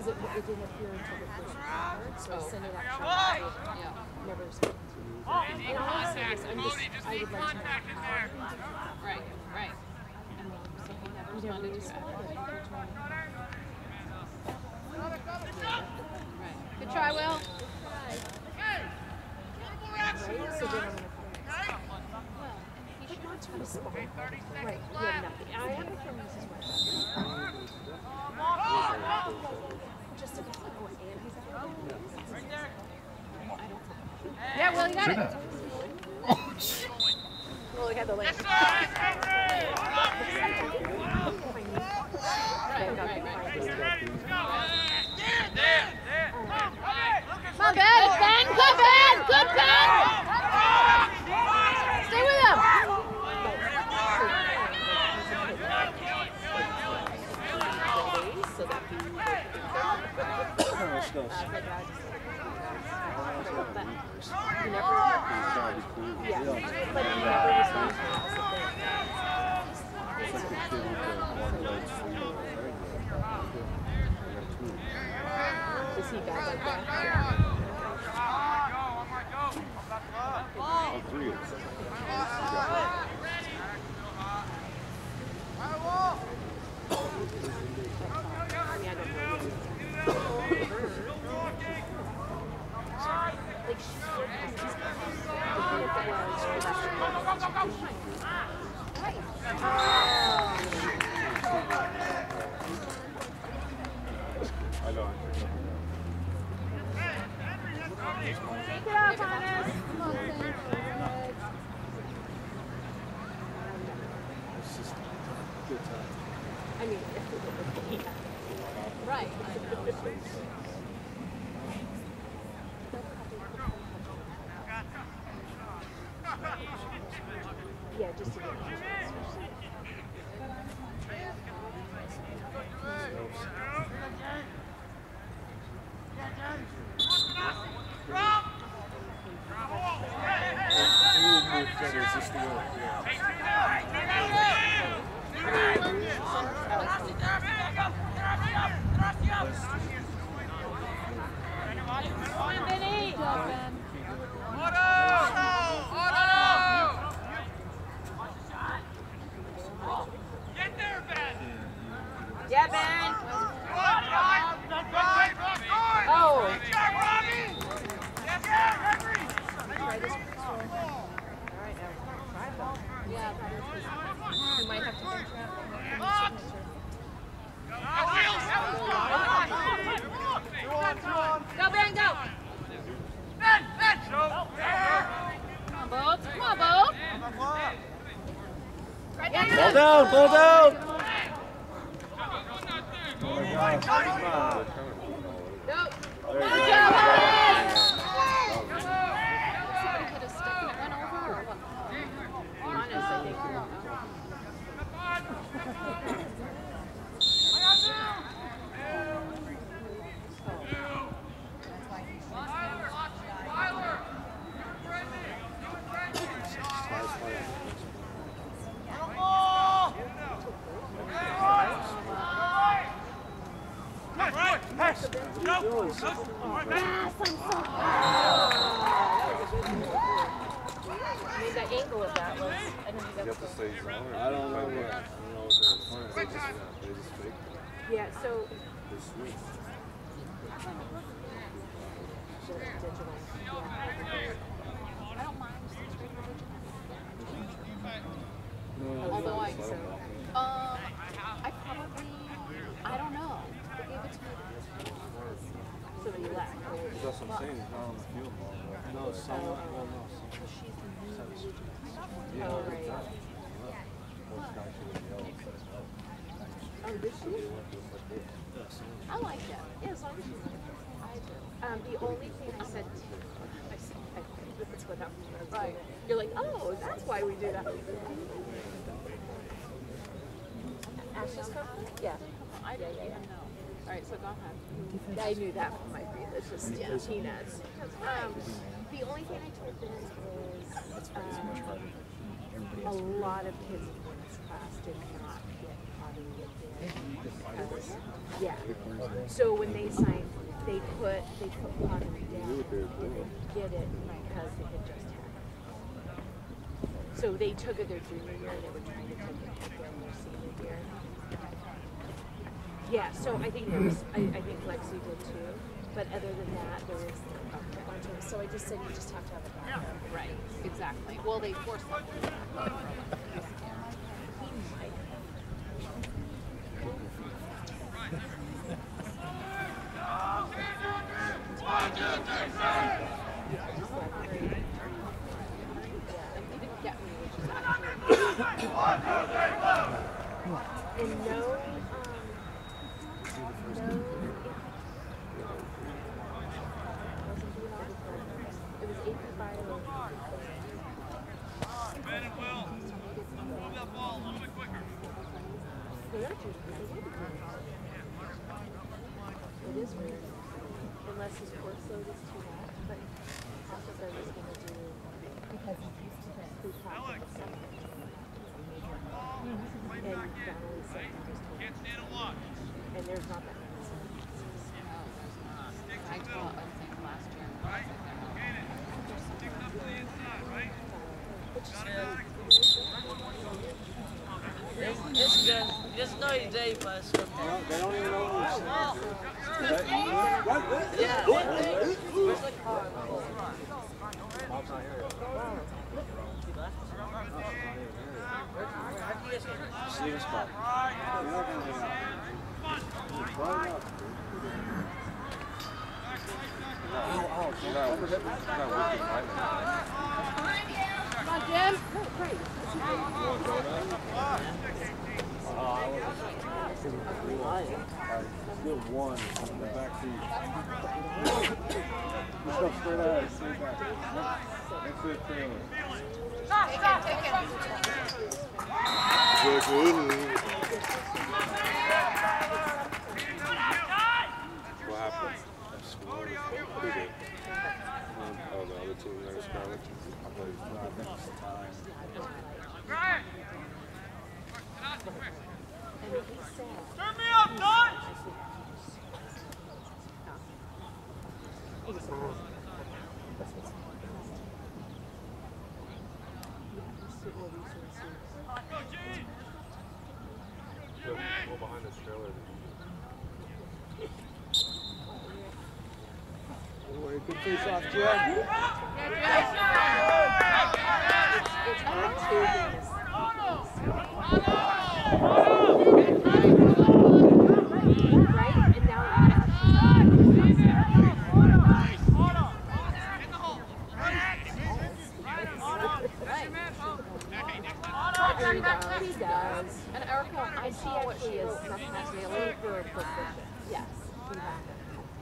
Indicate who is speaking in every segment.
Speaker 1: because it didn't appear until the first part, so I sent it out. Yeah. Never responded. And honestly, I would like to know how.
Speaker 2: Right. And so he never responded to it. Right. Good try, Will.
Speaker 1: Right? So then I'm going to he not to respond. Right. You have nothing. I have a friend Mrs. Just a couple of Andy's out.
Speaker 2: Yeah, Will, you got it.
Speaker 1: Well, we got the link.
Speaker 2: Come on, Ben! Good, Ben! Good, Ben! Stay with him!
Speaker 1: Is he bad like that?
Speaker 2: Right.
Speaker 1: Yeah, just to get
Speaker 2: Yeah, Ben!
Speaker 1: Oh!
Speaker 2: You might have to finish Go, Ben, go! Come on, Boat. Come on, Boat.
Speaker 3: Ball down, ball down!
Speaker 2: Go.
Speaker 3: There you go.
Speaker 2: Somebody could have stuck and it went over, or what? Honest, I think.
Speaker 1: The angle of that was, I don't think that's
Speaker 3: I don't know what they just faked it.
Speaker 1: yeah, so
Speaker 3: They're sweet.
Speaker 1: digital.
Speaker 2: I don't mind.
Speaker 3: No,
Speaker 2: Although I
Speaker 3: don't know.
Speaker 2: I probably, I don't know. They gave it to me.
Speaker 1: So that you lack.
Speaker 3: That's what I'm saying. He's not on the field long. No, someone. Well, no. Yeah,
Speaker 1: Oh, right. Oh, did she?
Speaker 2: I like that. Yeah, as long as she's I do.
Speaker 1: The only thing I said, that's what happened when I was doing it. You're like, oh, that's why we do that. Ashley's company? Yeah.
Speaker 2: I didn't even know. All right, so go ahead.
Speaker 1: I knew that from my previous. It's just Tina's. The only thing I told them is a lot of kids in this class did not get caught having it there. Because, yeah. So when they signed, they put Potter down and didn't get it because they had just had it. So they took it their junior year and they were trying to take it their senior year. Yeah, so I think there was, I think Lexi did too. But other than that, there was a bunch of, so I just said you just have to have a background.
Speaker 2: Right, exactly. Well, they force them to have it.
Speaker 1: And no, it was 85.
Speaker 4: Ben and Will, move that ball a little bit quicker.
Speaker 1: It is weird. Unless his workload is too much, but half of them is going to do because he's used to that food practice. And Donnelly said he just told
Speaker 4: Can't stand and watch.
Speaker 1: and there's not that many sentences.
Speaker 2: No, there's not. I taught, I think, last year.
Speaker 4: Right? Get it. Stick up to the inside, right?
Speaker 1: Which is
Speaker 5: It's good. Just know he's there for us.
Speaker 3: They don't even know who's
Speaker 5: Yeah. Where's the car?
Speaker 3: Mom's not here. Steven's call. You're not going to hang out. Run up. You're not working right now.
Speaker 1: Come on, Jim. No, great.
Speaker 3: Still one in the back seat. Let's go straight ahead. Straight back. Next to the trailer. What happened? Who did? Oh, the other team there, Scarlet. I played
Speaker 4: Turn me up, Don! Go, G!
Speaker 3: Go behind this trailer. Good face off, Jed.
Speaker 1: It's hard to right? And now he does.
Speaker 2: And Erica, I
Speaker 1: And she
Speaker 2: saw what
Speaker 1: actually
Speaker 2: she
Speaker 1: is
Speaker 2: wrote.
Speaker 1: super proficient. Yes. We have it.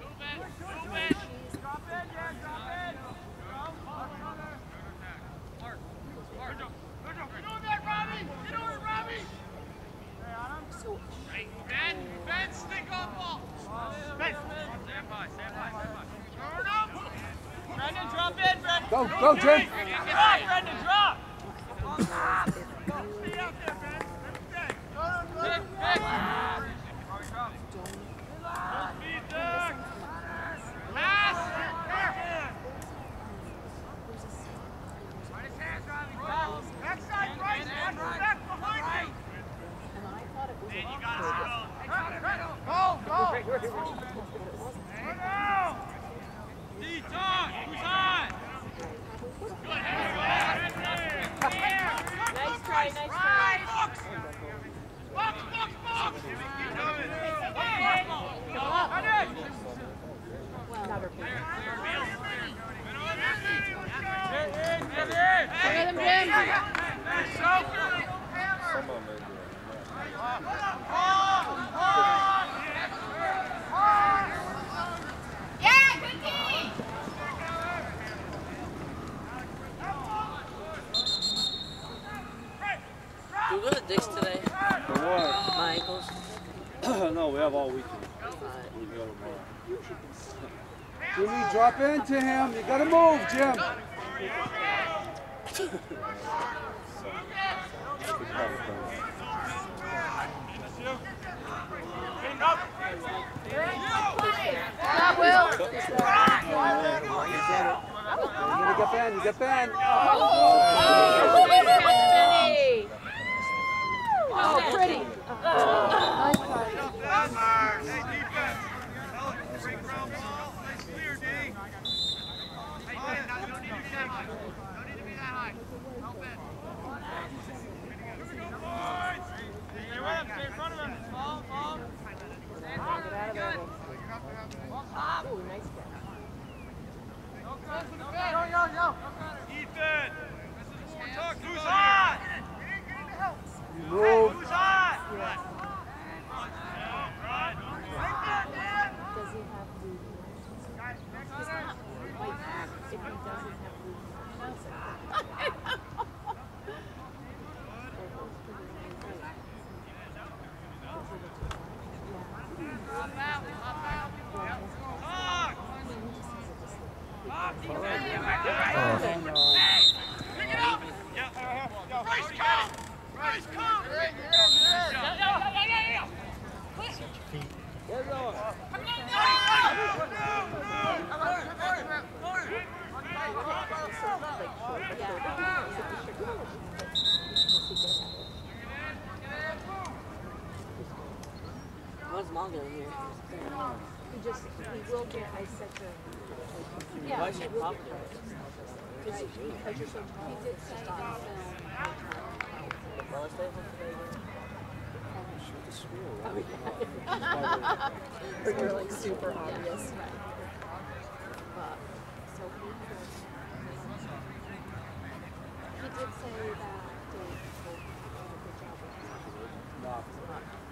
Speaker 1: So
Speaker 4: Ben, stick on ball. Ben, stand by. Turn up. Brendan, drop in, Brendan.
Speaker 3: Go, Jim.
Speaker 4: Get back, Brendan, drop. Stay out there, Ben. Back. Feet there. Pass. Right his hands, Riley. Backside right. Back behind you.
Speaker 1: and I thought it was
Speaker 4: Man, you
Speaker 1: a
Speaker 4: got it. Go. D-Talk. Who's on? Good.
Speaker 1: nice try.
Speaker 4: Box.
Speaker 1: Not her favorite.
Speaker 2: Look at him, Jim.
Speaker 3: Someone made
Speaker 5: Do you go to Dick's today?
Speaker 3: For what?
Speaker 5: My ankles.
Speaker 3: No, we have all weekend.
Speaker 5: Alright.
Speaker 3: We go tomorrow. Jimmy, drop into him. You gotta move, Jim.
Speaker 2: Not Will.
Speaker 6: You get Ben, you get Ben.
Speaker 1: Oh, pretty.
Speaker 2: Nice try.
Speaker 4: Hey, defense. Great ground ball. Nice clear, D. Hey, Ben, you don't need to be that high. Don't need to be that high. Help it. Here we go, boys. Stay with him. Stay in front of him. Fall. Stand up. Good.
Speaker 1: Ooh, nice catch.
Speaker 4: Yo. Ethan. Who's hot?
Speaker 6: Move.
Speaker 4: Who's hot?
Speaker 1: Does he have blue? He's not white back. If he doesn't have blue,
Speaker 5: What's Mongo here?
Speaker 1: He will get, I said to him,
Speaker 5: Why is she popular?
Speaker 1: because you're so tall.
Speaker 2: He did say that.
Speaker 5: Well, let's play for
Speaker 1: You're like super obvious. But, so he did say that Dave will do a good job with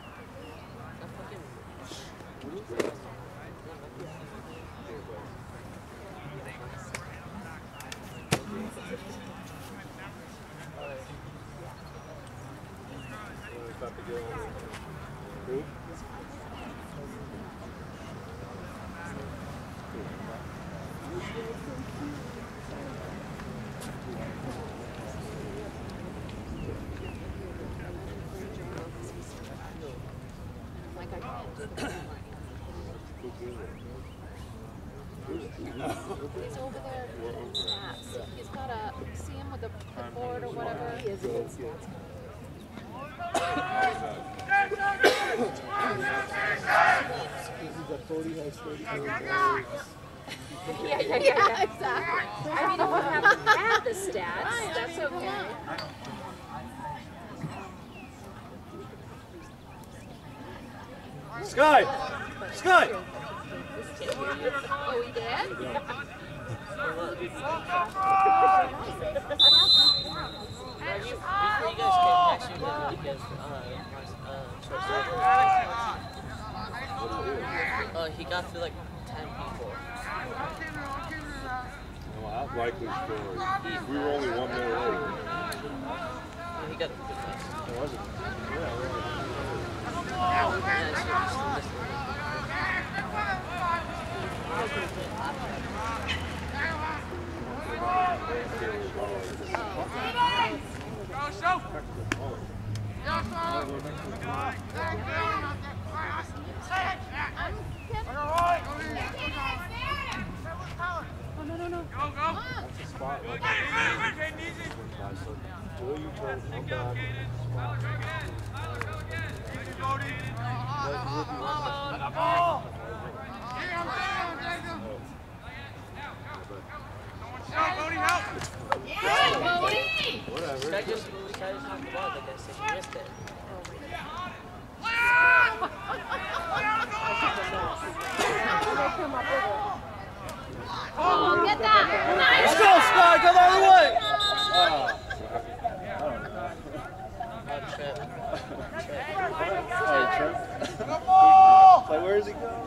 Speaker 3: Who?
Speaker 1: like I can't do that.
Speaker 2: He's over there doing stats. He's got a, see him with the board or whatever.
Speaker 1: He is a good stats guy. Yeah, exactly. I mean, if you haven't had the stats, that's okay.
Speaker 6: Sky!
Speaker 2: Oh, he did?
Speaker 5: Before you guys came, actually, he got through like 10 people.
Speaker 3: Well, that's likely story. We were only 1 minute late.
Speaker 5: He got a good pass.
Speaker 3: It wasn't.
Speaker 5: I just decided to talk about it, like I said, you missed it.
Speaker 2: Oh, get that! Nice!
Speaker 6: Let's go, Sky! Go the other way! Like, where is he going?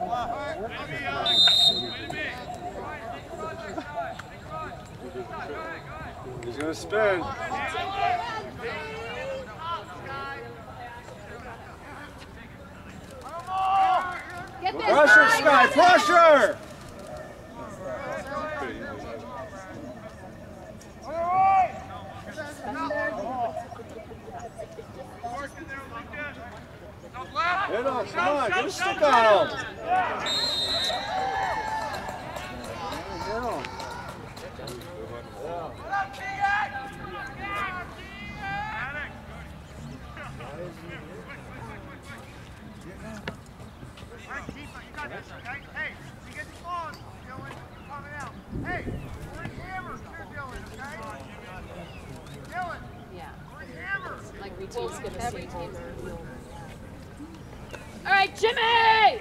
Speaker 3: He's gonna spin.
Speaker 2: Get this
Speaker 6: Pressure, Sky! Pressure! on, come on, get a stick on him.
Speaker 4: Hey, you get the ball, Dylan, coming out. Hey, we're hammers here, Dylan, okay? Dylan,
Speaker 2: Yeah.
Speaker 4: we're hammers.
Speaker 2: Like routine's gonna
Speaker 1: Every
Speaker 2: see
Speaker 1: team.
Speaker 2: All right, Jimmy!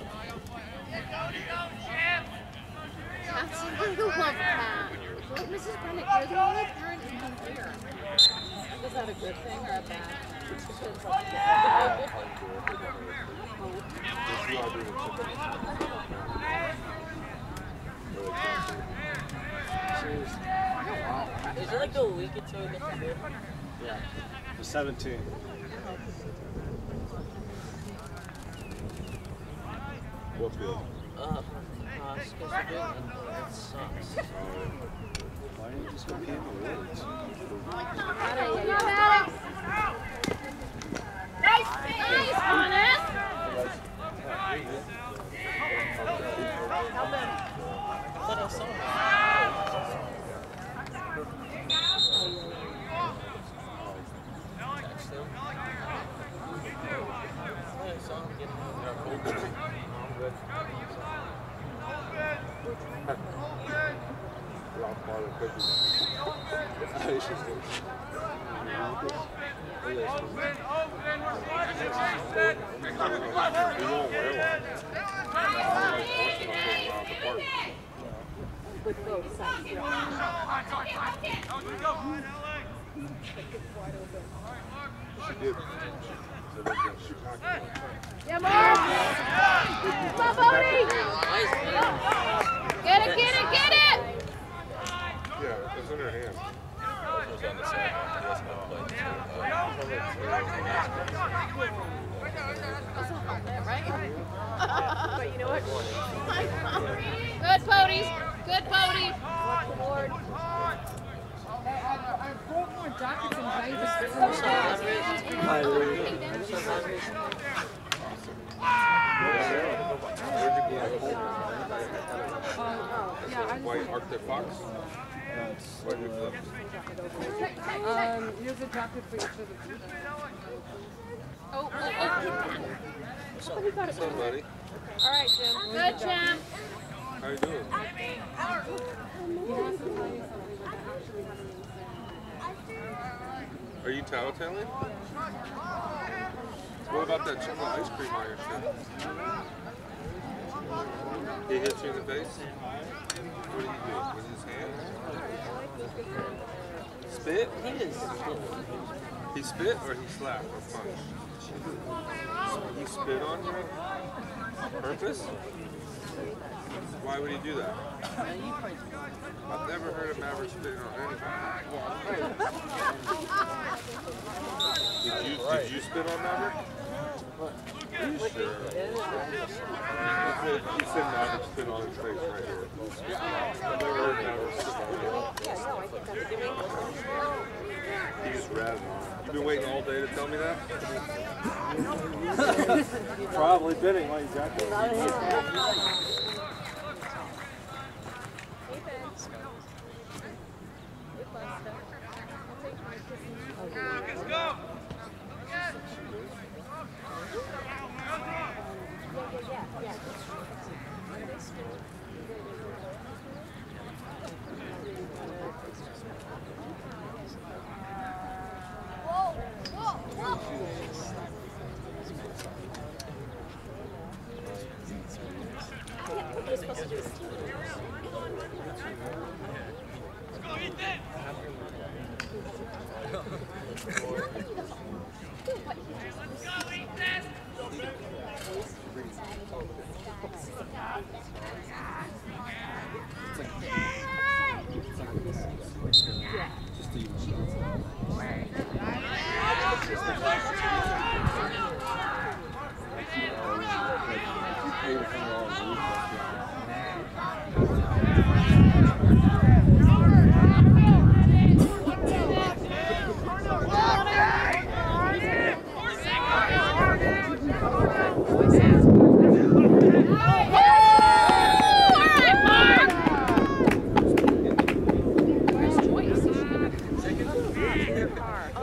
Speaker 2: Absolutely love that. Well, Mrs. Brennan, you're the only parent who can hear. Is that a good thing or a bad thing?
Speaker 5: Is it like a week until we get to bed?
Speaker 6: Yeah, the 17.
Speaker 3: What's good?
Speaker 5: It's because we're doing it. That sucks.
Speaker 3: Why didn't you just go game awards?
Speaker 2: Nice, Honest!
Speaker 5: But I saw
Speaker 1: With both sides.
Speaker 3: She did. So they're gonna shoot hockey.
Speaker 2: Yeah, Mark! Come on, Bodie! Get it, get it, get it!
Speaker 3: Yeah, it's in her hand.
Speaker 1: But you know what?
Speaker 2: Good podies, good podies.
Speaker 1: Watch the board.
Speaker 7: I brought my jackets and blazers.
Speaker 3: White Arctic Fox? White Arctic
Speaker 7: Here's a jacket for each of the two.
Speaker 2: Oh.
Speaker 3: What's up, buddy?
Speaker 1: All right, Jim.
Speaker 2: Good, Jim.
Speaker 3: How you doing? Are you tattletaling? What about that chocolate ice cream on your shirt? He hit you in the face? What did he do? With his hand? Spit?
Speaker 5: He didn't spit.
Speaker 3: He spit or he slapped or punched? He spit on you? On purpose? Why would he do that? I've never heard of Maverick spitting on anybody. Did you spit on Maverick? Are you sure? You said Maverick spit on his face right here. I've never heard Maverick spit on his face. He's ratting on. You've been waiting all day to tell me that?
Speaker 6: Probably bidding while he's out there.
Speaker 4: Let's go. Hey!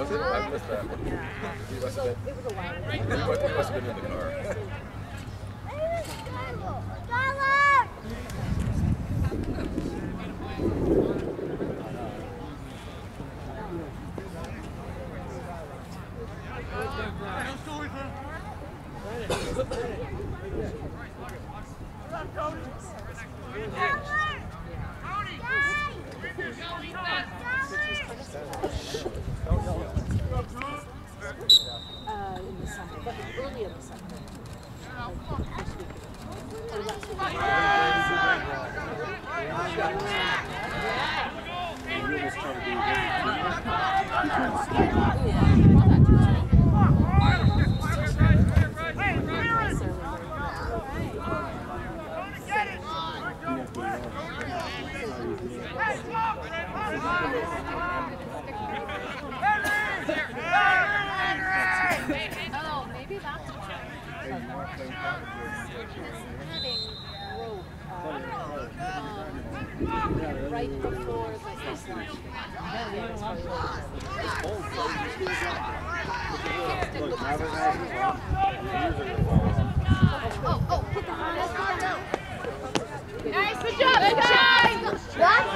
Speaker 8: Was it? I missed that. He must have been.
Speaker 1: It was a while ago.
Speaker 8: He must have been in the car.
Speaker 1: In the summer, but early in the summer.
Speaker 2: Oh, maybe that's why. Having rope right before the first lunch. Oh, put the harness on.
Speaker 1: Nice, good job, guys! What?